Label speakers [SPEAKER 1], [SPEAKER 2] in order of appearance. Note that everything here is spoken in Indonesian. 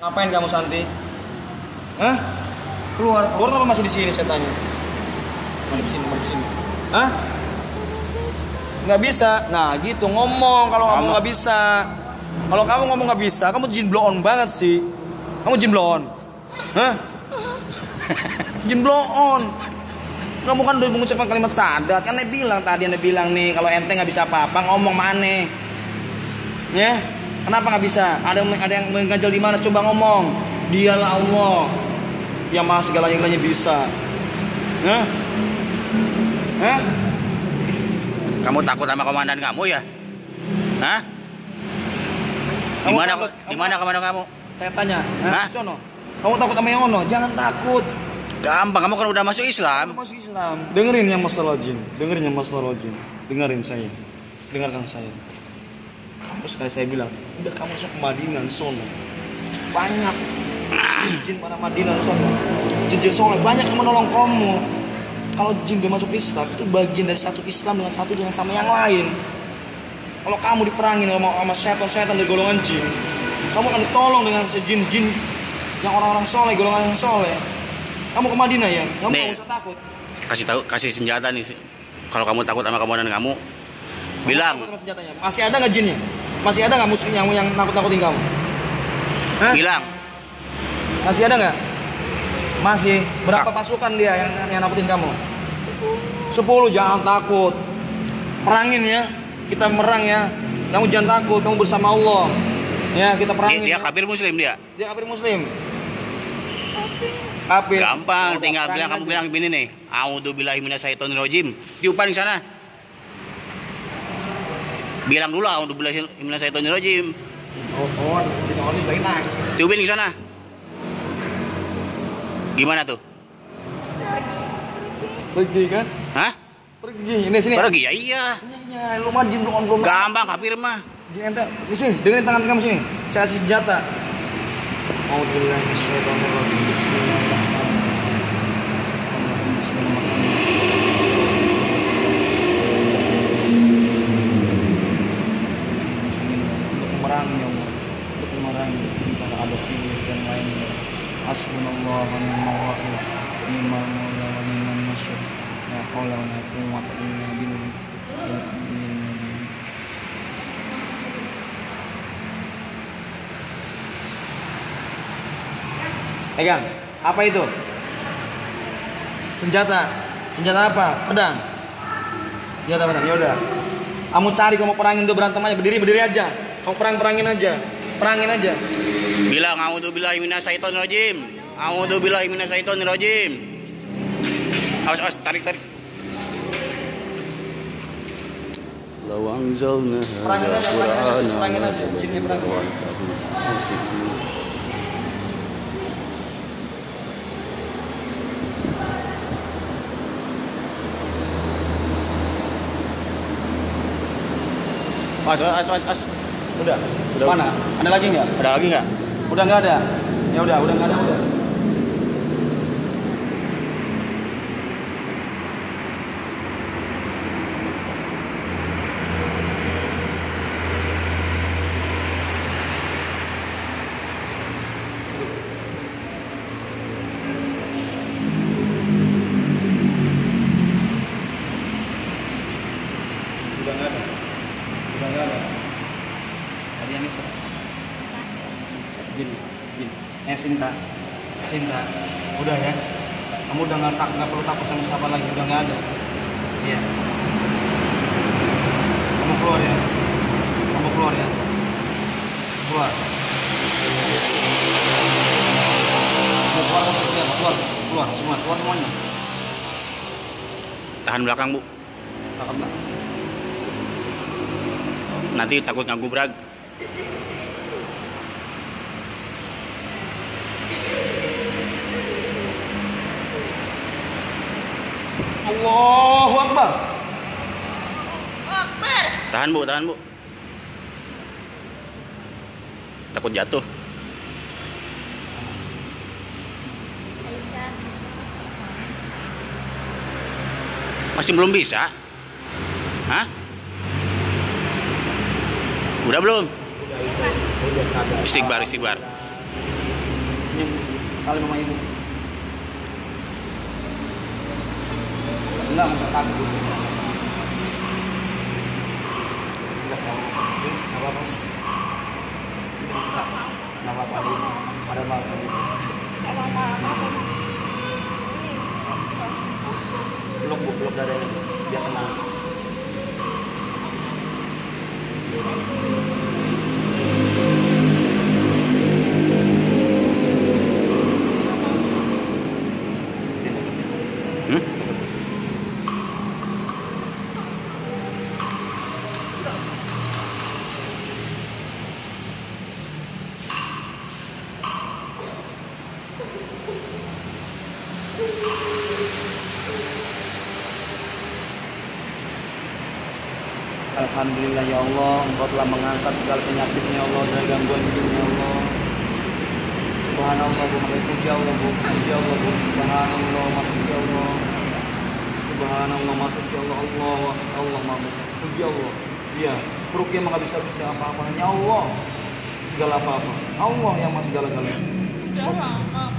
[SPEAKER 1] Ngapain kamu Santi? Hah? Keluar apa masih di sini saya tanya? Di sini. Hah? Nggak bisa. Nah gitu ngomong kalau kamu nggak bisa. Kalau kamu ngomong nggak bisa, kamu jin blow on banget sih. Kamu jin blow on. Hah? Jin blow on. Kamu kan udah mengucapkan kalimat syahadat. Kan Anda bilang nih kalau ente nggak bisa apa-apa ngomong mana? Ya? Kenapa nggak bisa? Ada yang mengganjal di mana? Coba ngomong. Dialah Allah yang maha segala-galanya bisa. Hah? Hah?
[SPEAKER 2] Kamu takut sama komandan kamu ya? Hah? Di mana komandan kamu?
[SPEAKER 1] Saya tanya. Hah? Sono. Kamu takut sama yang ono? Jangan takut.
[SPEAKER 2] Gampang, kamu kan udah masuk Islam.
[SPEAKER 1] Masuk Islam. Dengerin yang masalah jin. Dengerin saya. Dengarkan saya. Terus sekali saya bilang, udah kamu masuk ke Madinah sono. Banyak jin pada Madinah sono. Jin sono banyak yang menolong kamu. Kalau jin dia masuk Islam itu bagian dari satu Islam dengan sama yang lain. Kalau kamu diperangin sama setan dari golongan jin, kamu akan ditolong dengan jin-jin yang orang-orang soleh, golongan yang soleh. Kamu ke Madinah ya, kamu nggak usah takut.
[SPEAKER 2] Kasih senjata nih. Kalau kamu takut sama komandan kamu, bilang.
[SPEAKER 1] Masih ada nggak jinnya? Masih ada nggak musuh yang nakut-nakutin kamu? Hah?
[SPEAKER 2] Bilang.
[SPEAKER 1] Masih ada nggak? Masih. Berapa pasukan dia yang nakutin kamu? 10. Jangan takut. Perangin ya. Kita merang ya. Kamu jangan takut. Kamu bersama Allah. Ya kita perangin.
[SPEAKER 2] Dia kafir muslim dia.
[SPEAKER 1] Dia kafir muslim. Kafir.
[SPEAKER 2] Gampang. Tinggal bilang kamu bilang begini nih. A'udzubillahi minasyaitonirrajim. Diupan di sana. Bilang dulu a'udzubillahi minasyaitonirrajim. Tiupin di sana. Gimana tuh?
[SPEAKER 1] Pergi kan?
[SPEAKER 2] Hah?
[SPEAKER 1] Pergi. Ini sini.
[SPEAKER 2] Pergi ya iya.
[SPEAKER 1] Iya, lu mah jin belum.
[SPEAKER 2] Gampang kafir mah.
[SPEAKER 1] Jin ente. Di sini, dengerin tangan kamu sini. Saya kasih senjata. A'udzubillahi minasyaitonirrajim. Bismillahirrahmanirrahim. Untuk memerangi antara ada sini dan lainnya. Hasbunallah wa ni'mal wakil. Ni'mal maula wa ni'mal nasir. La haula wa la quwwata illa billah. Pegang. Apa itu? Senjata apa? Pedang. Ya udah. Kamu cari, kamu perangin, udah berantem aja, berdiri aja. Kamu perangin aja.
[SPEAKER 2] Bilang a'udzubillahi minasyaitonirrajim. A'udzubillahi minasyaitonirrajim. Awas, tarik. Lawang zalna
[SPEAKER 1] perangin aja. Jinnya perangin. As. Udah. Mana? Ada lagi nggak? Udah nggak ada. Ya udah nggak ada. Udah nggak ada. Tadi yang ini Jin. Sinta. Udah ya. Kamu udah nggak perlu takut sama siapa lagi. Udah nggak ada. Iya. Kamu keluar ya. Keluar. Keluar semuanya.
[SPEAKER 2] Tahan belakang, Bu. Nanti takut ngagubrak.
[SPEAKER 1] Allahu Akbar.
[SPEAKER 2] Tahan bu. Takut jatuh. Masih belum bisa? Hah? Udah belum?
[SPEAKER 1] Udah sadar.
[SPEAKER 2] Istighbar.
[SPEAKER 1] Salim sama ibu. Enggak, nggak usah takut. Enggak apa-apa. Nggak apa-apa. Ada apa-apa.
[SPEAKER 3] Sama mama sama
[SPEAKER 1] Peluk dadanya biar tenang. Alhamdulillah ya Allah, Engkau telah mengangkat segala penyakitnya Allah dari gangguan jinnya Allah. Subhanallah, Bu, puji Allah, Bu, puji Allah, Bu, subhanallah, masya Allah. Subhanallah, masya Allah, Allah, puji Allah. Iya, Ruqyah mah nggak bisa apa-apa, hanya Allah segala apa-apa. Allah yang masih segala-galanya.
[SPEAKER 3] udah lama